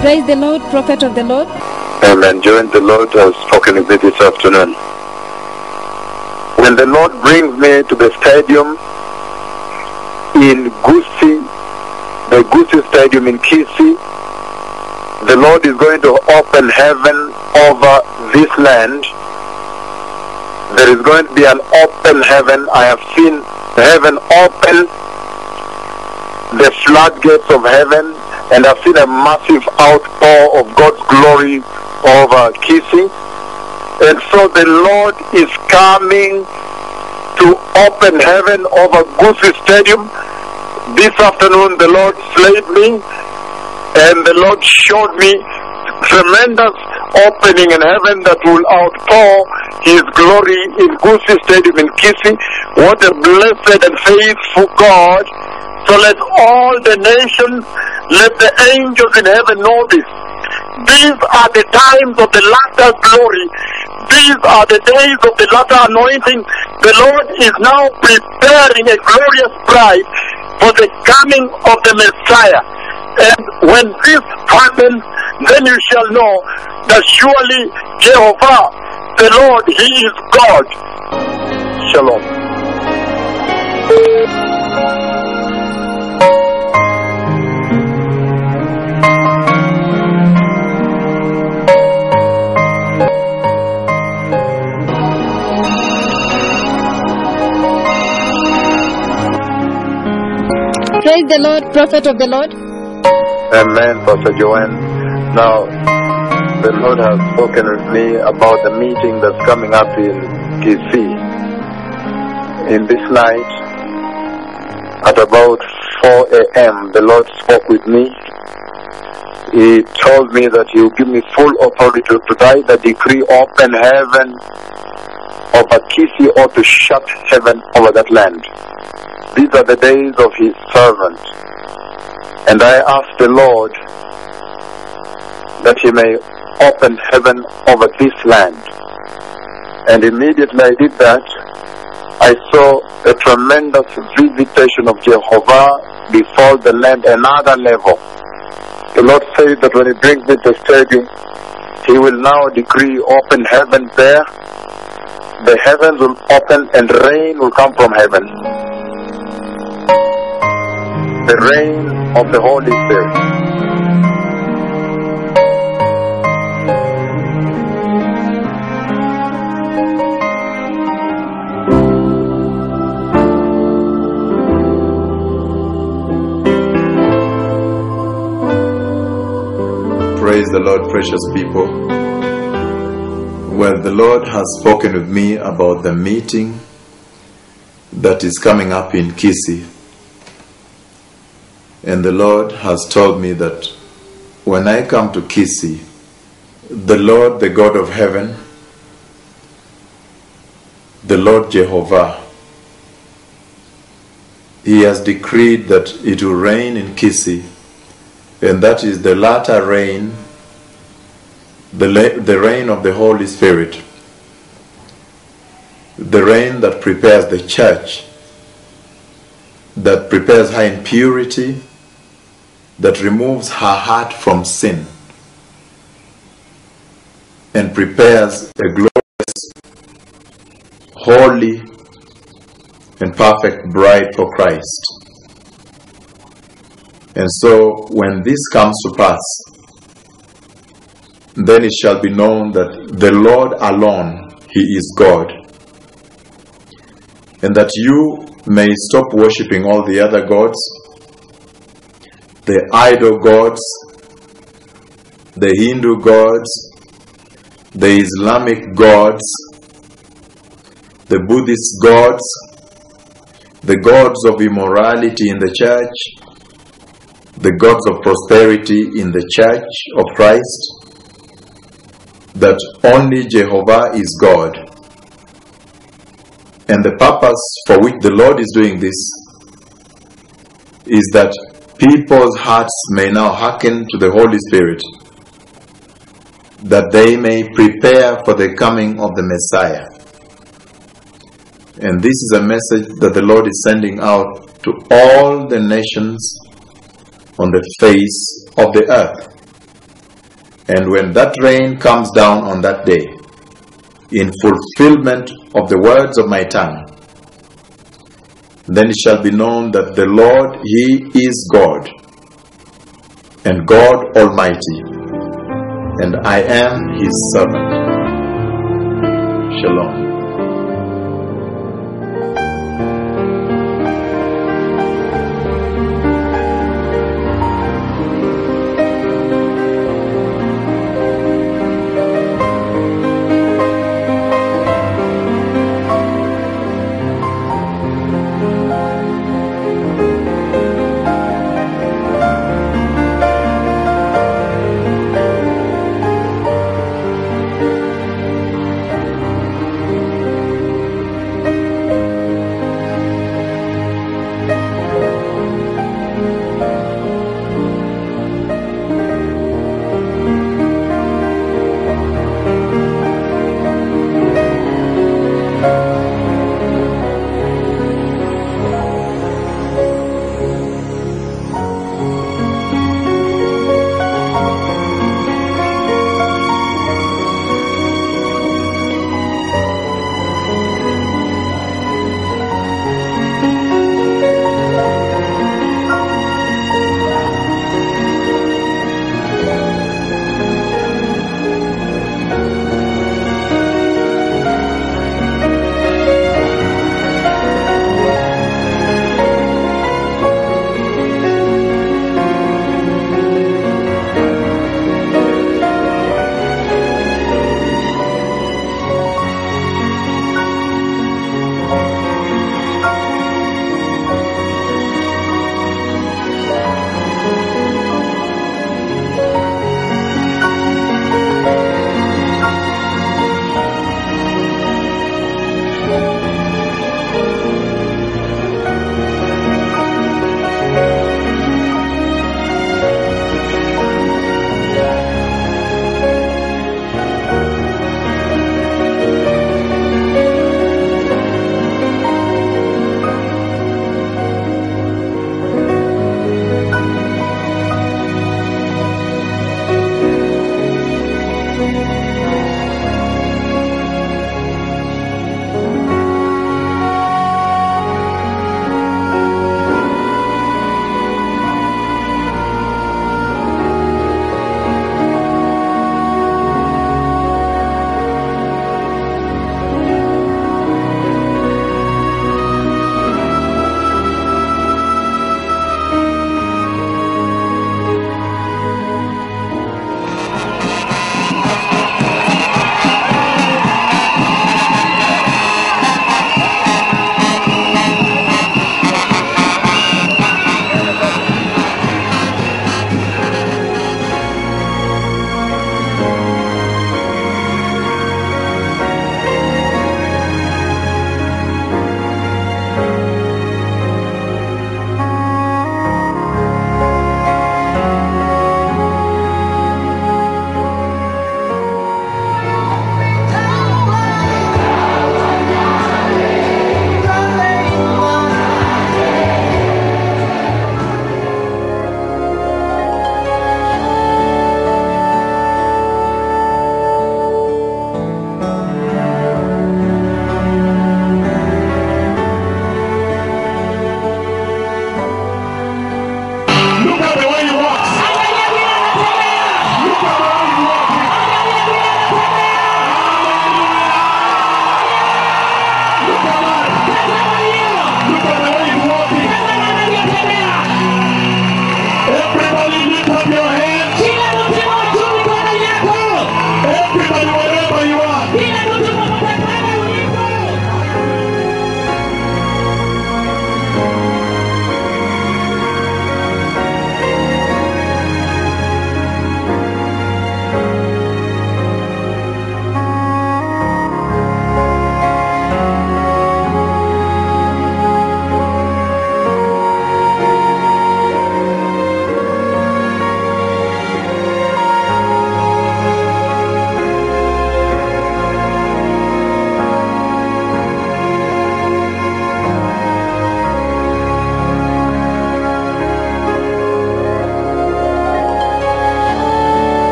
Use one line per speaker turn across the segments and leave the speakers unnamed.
Praise the Lord, prophet of the Lord.
Amen. During the Lord has spoken with me this afternoon. When the Lord brings me to the stadium in Gusii, the Gusii Stadium in Kisii, the Lord is going to open heaven over this land. There is going to be an open heaven. I have seen heaven open, the floodgates of heaven, and I've seen a massive outpour of God's glory over Kisii. And so the Lord is coming to open heaven over Gusii Stadium. This afternoon the Lord slayed me, and the Lord showed me tremendous opening in heaven that will outpour His glory in Gusii Stadium in Kisii. What a blessed and faithful God. So let all the nations, let the angels in heaven know this. These are the times of the latter glory. These are the days of the latter anointing. The Lord is now preparing a glorious bride for the coming of the Messiah. And when this happens, then you shall know that surely Jehovah, the Lord, He is God. Shalom.
Praise the Lord, prophet of the Lord.
Amen, Pastor Joanne. Now, the Lord has spoken with me about the meeting that's coming up in Kisii. In this night, at about 4 a.m., the Lord spoke with me. He told me that He will give me full authority to either decree open heaven over Kisii or to shut heaven over that land. These are the days of His servant. And I asked the Lord that He may open heaven over this land. And immediately I did that, I saw a tremendous visitation of Jehovah before the land, another level. The Lord said that when He brings me to the stadium, He will now decree open heaven there. The heavens will open and rain will come from heaven. The rain of the Holy Spirit.
Praise the Lord, precious people. Well, the Lord has spoken with me about the meeting that is coming up in Kisii. And the Lord has told me that when I come to Kisii, the Lord, the God of heaven, the Lord Jehovah, He has decreed that it will rain in Kisii, and that is the latter rain, the rain of the Holy Spirit, the rain that prepares the church, that prepares her in purity, that removes her heart from sin and prepares a glorious, holy, and perfect bride for Christ. And so when this comes to pass, then it shall be known that the Lord alone, He is God, and that you may stop worshipping all the other gods, the idol gods, the Hindu gods, the Islamic gods, the Buddhist gods, the gods of immorality in the church, the gods of prosperity in the church of Christ, that only Jehovah is God. And the purpose for which the Lord is doing this is that people's hearts may now hearken to the Holy Spirit, that they may prepare for the coming of the Messiah. And this is a message that the Lord is sending out to all the nations on the face of the earth. And when that rain comes down on that day, in fulfillment of the words of my tongue, then it shall be known that the Lord, He is God, and God Almighty, and I am His servant. Shalom.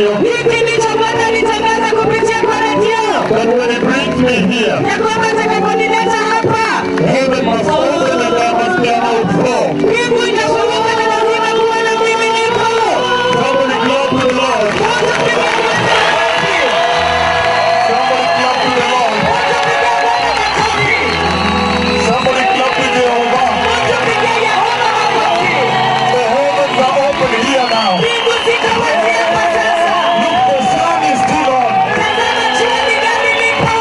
radio,
hiki ndicho Bwana alitangaza kupitia kwa radio,
that when He brings me here,
ya kwamba atakaponileta hapa,
heaven must open and there must be an outflow.
mbingu itafunguka na lazima kuwe na mmiminiko.
Somebody clap to the Lord. Somebody clap to the Lord. Somebody clap to Jehovah. The heavens are open here now.
Mbingu zitawazi hapa sasa.
Look, the sun is still on.
Tazama jua lingali lipo.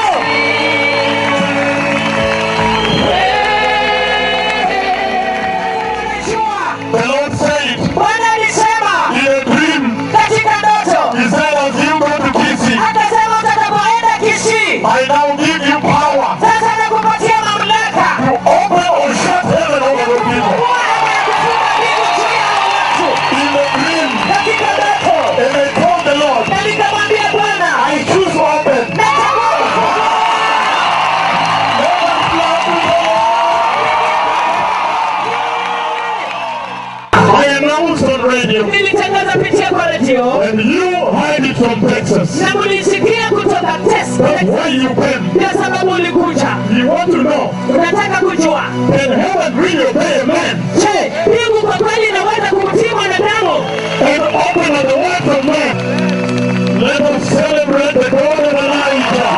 The Lord said
Bwana alisema
in a dream,
katika ndoto,
He said, as you go to Kisii,
akasema utakapoenda Kisii,
I now give you power
sasa nakupatia mamlaka
to open or shut heaven over the people.
kuwa ama ya kufunga mbingu juu ya hao watu.
In the dream,
Katika ndoto,
and I told the Lord,
na nikamwambia Bwana,
I choose open.
nachagua kufungua.
I announced on radio,
Nilitangaza pitia kwa radio,
and you heard it from Texas.
na mulisikia kutoka
That's
Texas.
why you came.
Ndio sababu ulikuja.
You want to know,
Unataka kujua,
can heaven really obey a man
je, mbingu kwa kweli inaweza kumtii mwanadamu?
and open up the words of man? Let us celebrate the God of Elijah.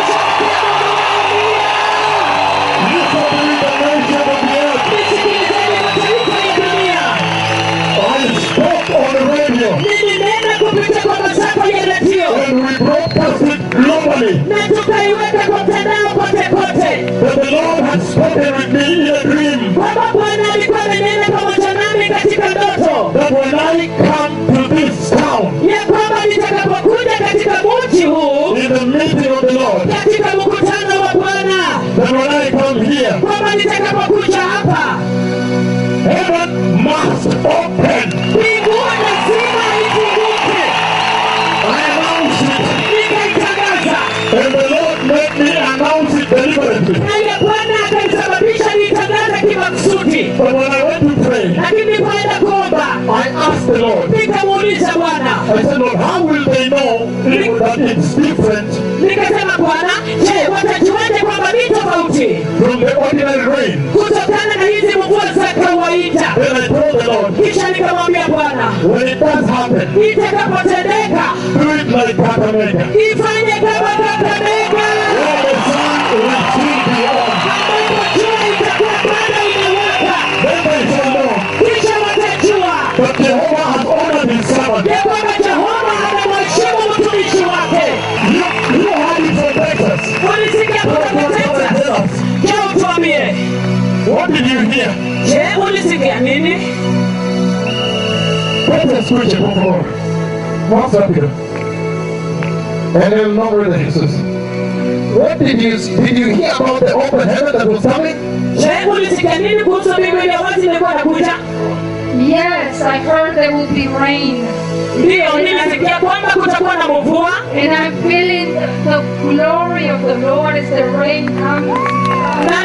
Listen to the nation of the earth.
Nisikilizeni mataifa ya dunia.
I spoke on the radio,
Nilinena kupitia kwa masafa ya radio,
and we broadcast it globally,
na tukaiweka kwa mtandao kote kote,
that the Lord had spoken with me in a dream,
kwamba Bwana alikuwa amenena pamoja nami katika ndoto,
that when I come to this town,
ya kwamba nitakapokuja katika mji huu,
in the meeting of the Lord,
katika mkutano wa Bwana,
that when I come here,
kwamba nitakapokuja hapa,
heaven must open.
mbingu lazima ifunguke.
I announce it,
Nikaitangaza,
and the Lord made me announce it deliberately.
na ile Bwana akaisababisha niitangaze kimakusudi.
But when I went to pray,
Lakini kwenda kuomba,
I asked the Lord,
nikamuuliza Bwana,
I said, Lord, how will they know that it's different
nikasema Bwana, je, watajuaje kwamba ni tofauti
from the ordinary rain?
kutokana na hizi mvua za kawaida?
Then I told the Lord,
Kisha nikamwambia Bwana,
when it does happen,
itakapotendeka
do it like Kakamega,
ifanye kama Kakamega,
where the sun will still be on.
ambapo jua itakuwa bado inawaka.
Then they shall know
Kisha watajua
that Jehovah has honored his servant.
ya kwamba Jehova anamheshimu mtumishi wake.
You had it from Texas.
Ulisikia kutoka Texas? Je, utuambie,
What did you hear?
je, ulisikia nini?
Texas escuche, por favor. Más rápido. En el nombre de Jesús. What did you hear about the open heaven that was coming?
Je, ulisikia nini kuhusu mbingu ya wazi ilikuwa inakuja?
Yes, I heard there will be rain.
Ndio, nilisikia kwamba kutakuwa na mvua,
And I'm feeling the glory of the Lord as the rain comes.
na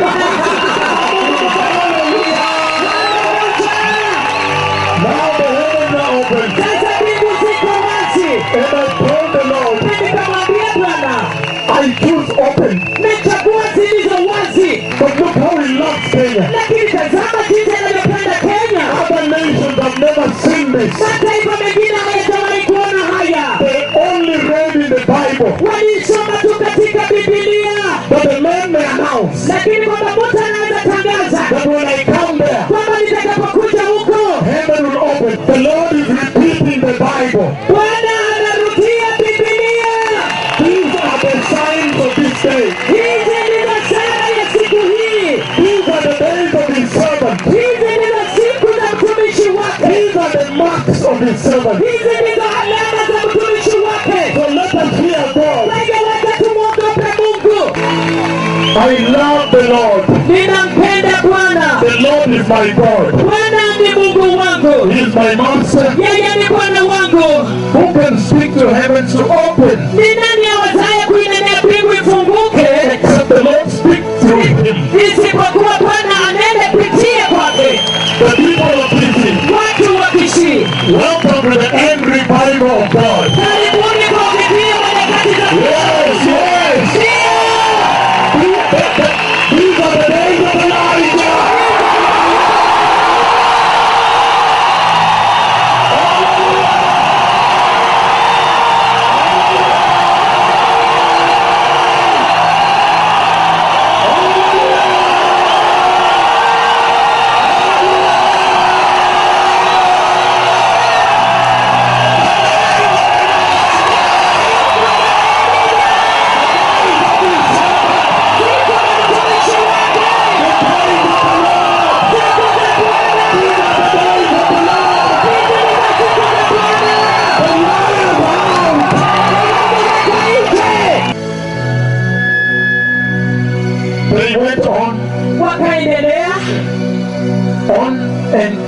Now the heavens are open.
sasa mbingu ziko wazi.
And I told the Lord,
Na nikamwambia Bwana,
I choose open.
nachagua zilizo wazi.
But look how he loves Kenya.
Lakini tazama jinsi anavyopenda Kenya.
Other nations have never seen this.
Mataifa mengine hayajawahi kuona haya.
They only read in the Bible.
Walisoma tu katika Biblia,
But the man may announce
lakini kwamba mtu anaweza tangaza
that when I come there,
kwamba nitakapokuja huko,
heaven will open. The Lord is repeating the Bible.
Bwana anarudia Biblia.
These are the signs of this day.
Hizi ndizo ishara ya siku hii.
These are the days of his servant.
Hizi ndizo siku za mtumishi wake.
These are the marks of his servant.
Hizi ndizo alama za mtumishi wake.
So let us fear God.
Kwa hivyo wacha tumwogope Mungu.
I love the Lord.
Ninampenda Bwana.
The Lord is my God.
Bwana ni Mungu wangu.
He is my master.
Yeye ni Bwana wangu.
Who can speak to heavens to open
Ni nani awezaye kuinenea mbingu ifunguke
except the Lord speak through him?
isipokuwa Bwana anene kupitia kwake?
The people of Kisii,
Watu wa Kisii,
welcome to the end revival of God.
karibu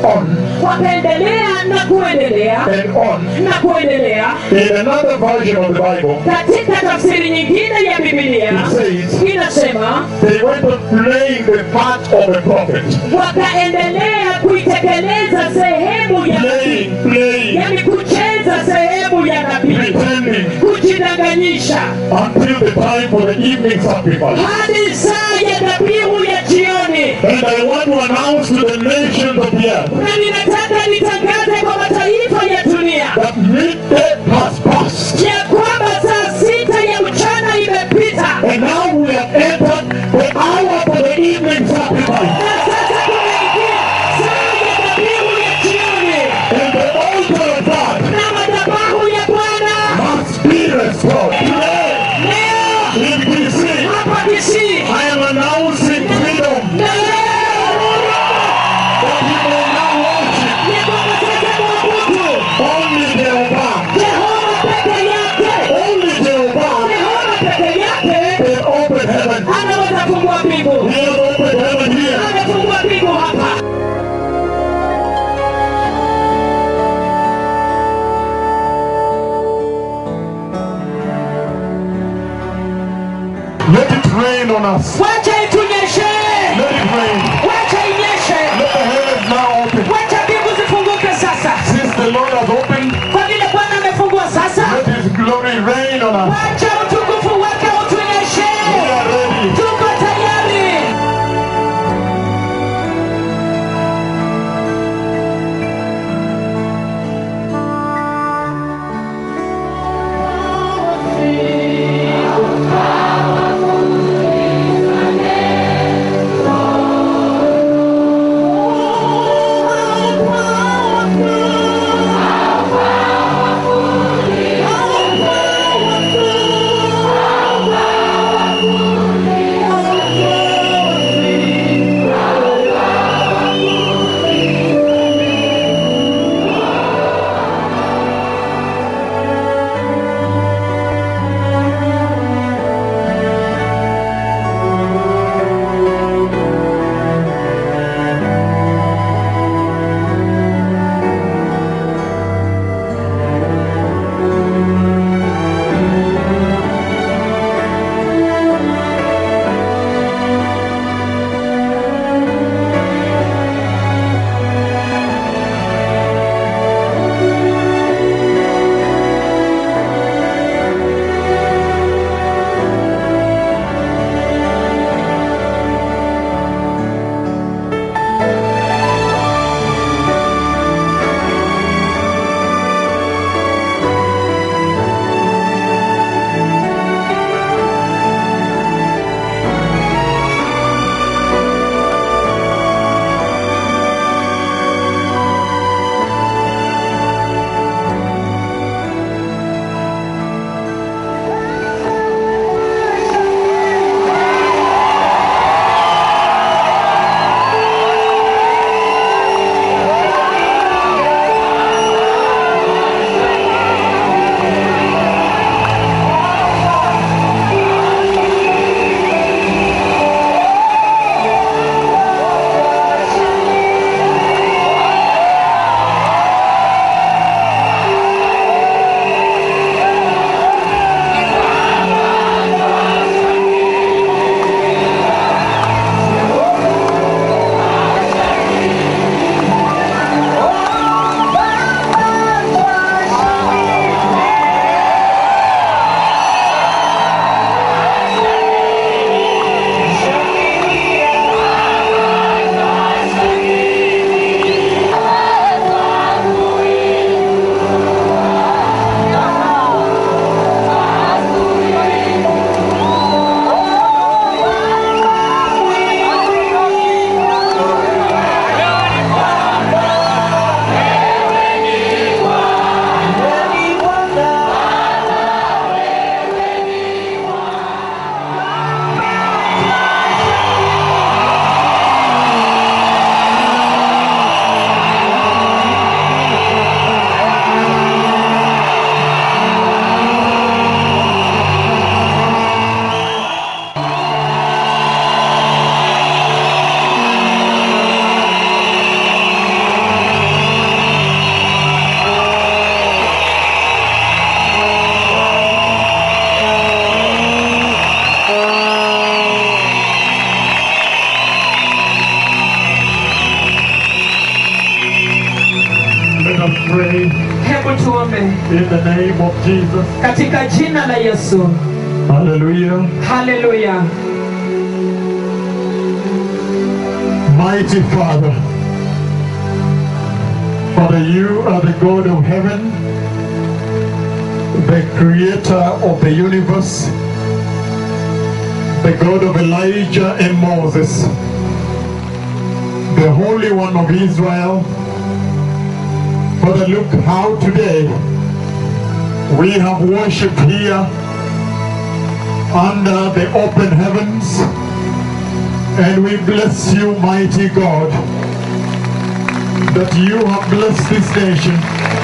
on
wakaendelea na kuendelea
and on.
na kuendelea.
In another version of the Bible,
Katika tafsiri nyingine ya Biblia
it says
inasema
they went on playing the part of a prophet.
wakaendelea kuitekeleza sehemu ya nabii,
Playing.
yani kucheza sehemu ya nabii,
Pretending.
kujidanganyisha
Until the time for the evening sacrifice.
hadi saa ya dhabihu ya jioni.
And I want to announce to the nations of the earth
Na ninataka nitangaze kwa mataifa ya dunia
that midday has passed.
ya kwamba saa 6 ya mchana imepita,
And now we have entered the hour for the evening sacrifice.
na sasa tumeingia saa ya dhabihu ya jioni,
And the altar of God
na madhabahu ya Bwana
must be restored. Today,
leo
in BC,
hapa Kisii
I am announcing freedom.
na leo
That you may now worship
ni kwamba sasa mwabudu
only Jehovah.
Jehova peke yake.
Only Jehovah
Jehova peke yake
can open heaven.
anaweza fungua mbingu.
He has opened heaven here.
Amefungua mbingu hapa.
Let it rain on us.
Wacha itunyeshe,
Let it rain.
wacha inyeshe,
Let the heavens now open.
wacha mbingu zifunguke sasa.
Since the Lord has opened,
Kwa vile Bwana amefungua sasa,
let His glory rain on us.
wacha utukufu wake utunyeshe.
We are ready.
Tuko tayari.
us pray
Hebu tuombe
in the name of Jesus.
katika jina la Yesu.
Hallelujah.
Hallelujah.
Mighty Father, Father, you are the God of heaven, the creator of the universe, the God of Elijah and Moses, the Holy One of Israel. Father, look how today we have worshipped here under the open heavens, and we bless you, mighty God, that you have blessed this nation.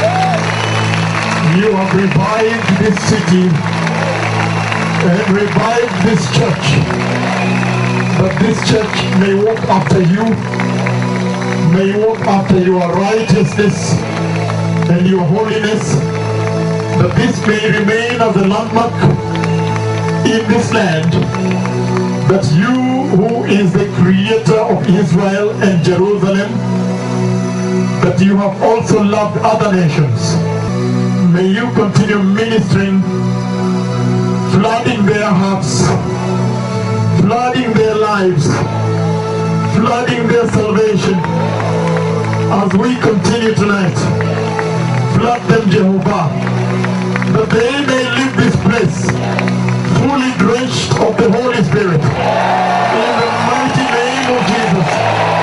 You have revived this city and revived this church, that this church may walk after you, may walk after your righteousness and your holiness, that this may remain as a landmark in this land, that you, who is the creator of Israel and Jerusalem, that you have also loved other nations. May you continue ministering, flooding their hearts, flooding their lives, flooding their salvation. As we continue tonight, flood them, Jehovah, that they may leave this place fully drenched of the Holy Spirit. In the mighty name of Jesus.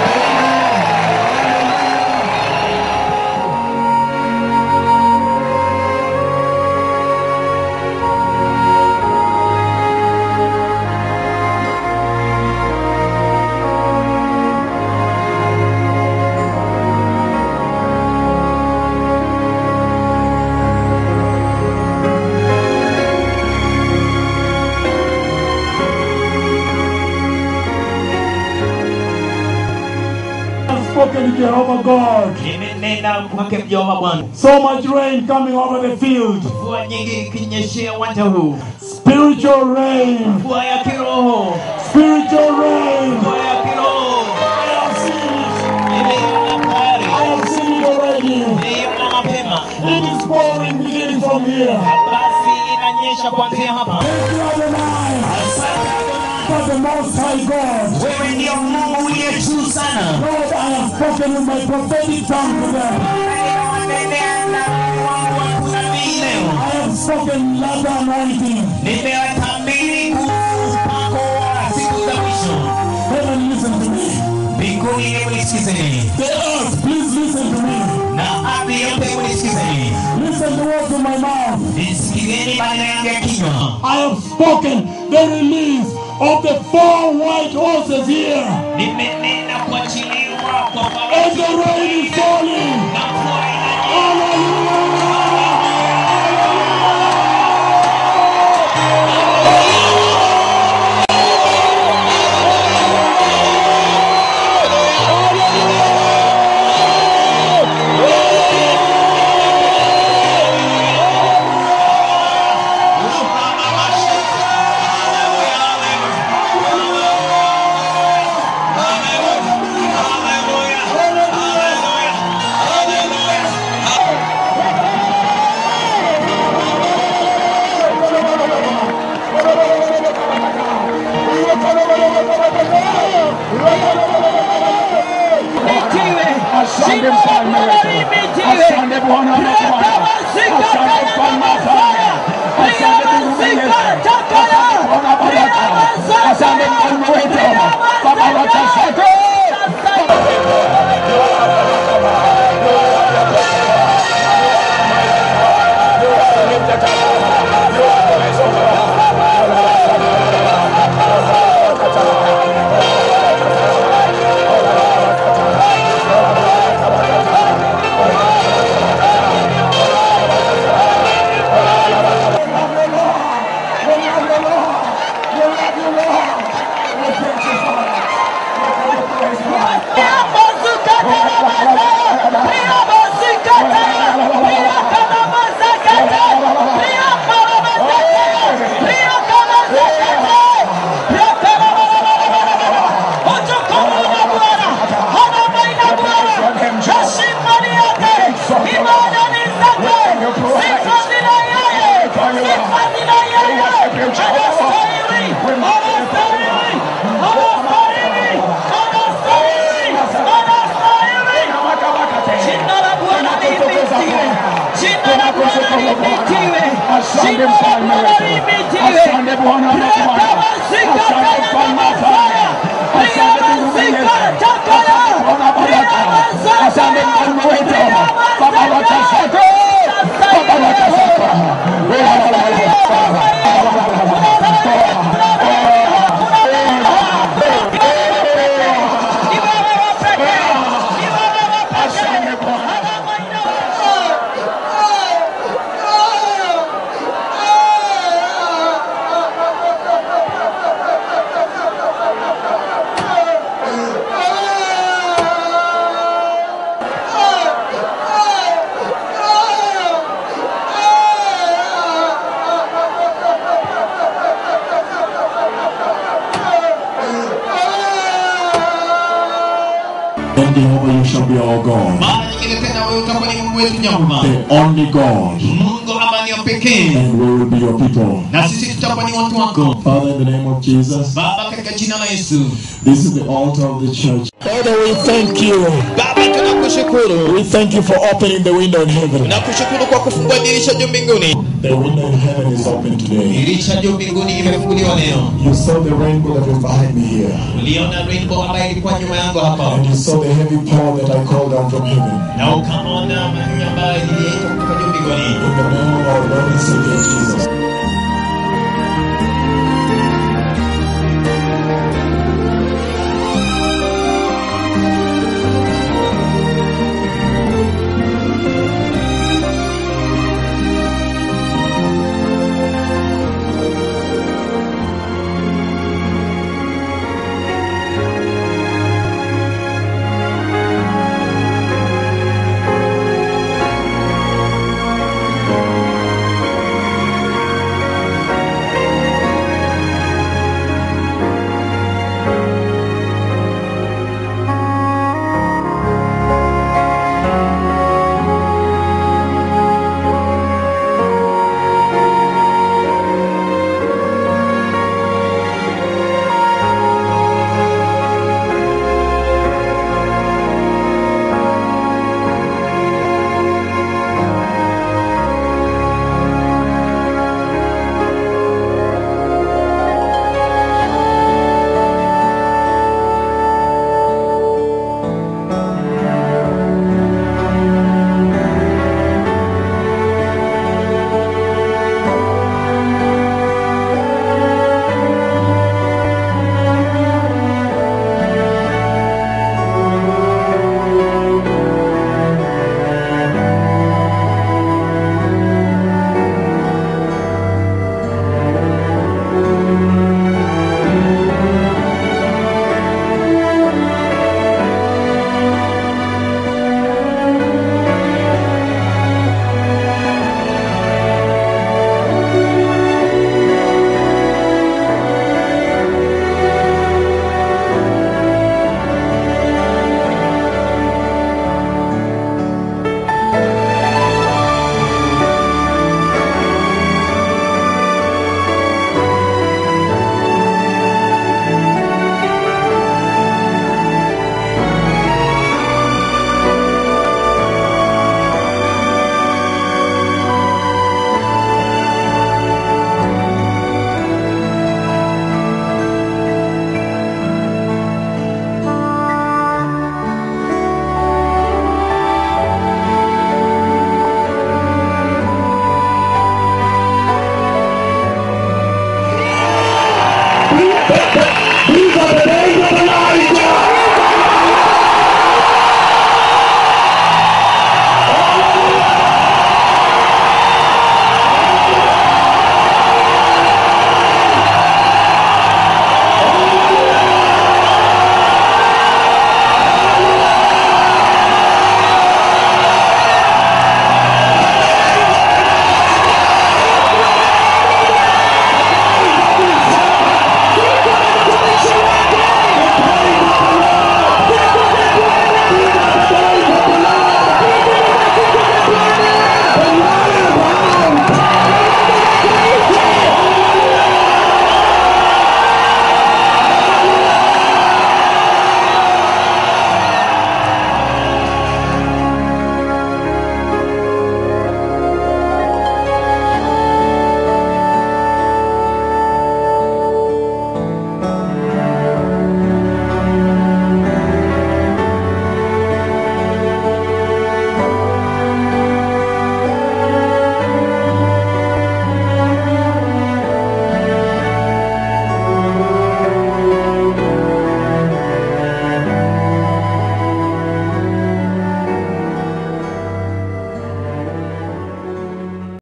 Spoken Jehovah God. So much rain coming over the field. Spiritual rain. Spiritual rain. I have seen it. I have seen it already. It is pouring beginning from here. Thank you, Adonai. For the Most High God. Lord, I have spoken with my prophetic tongue today. I have spoken ladder anointing. Heaven, listen to me. The earth, please listen to me. Listen to what's in my mouth. I have spoken the release of the 4 white horses here. And the rain is falling. Hallelujah.
Then Jehovah, you shall be our God, the only God, and we will be your people. Father, in the name of Jesus, this is the altar of the church. Father, we thank you. We thank you for opening the window in heaven. The window in heaven is open today. You saw the rainbow that was behind me here. And you saw the heavy pour that I called down from heaven. In the name of our Lord and Savior Jesus.